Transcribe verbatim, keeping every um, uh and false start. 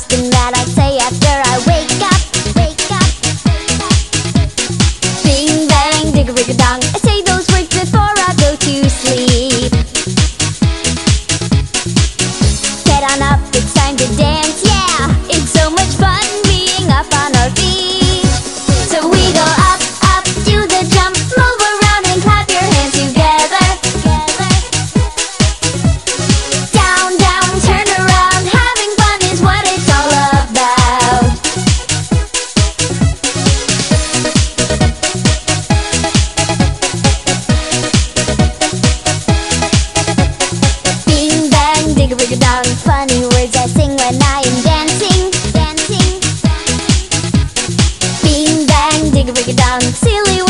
thing that I say after I wake up, wake up. Bing bang, digga-rigga-dong, I say those words before I go to sleep. Get on up, it's time to dance, yeah. It's so much fun being up on our feet. So we go up, up, do the jump, move around and clap your hands together. Down, down, turn around, having fun is what it's all about. Bing bang, digga-rigga-dong, funny words I sing when I am dancing, dancing. Bing bang, digga-rigga-dong, silly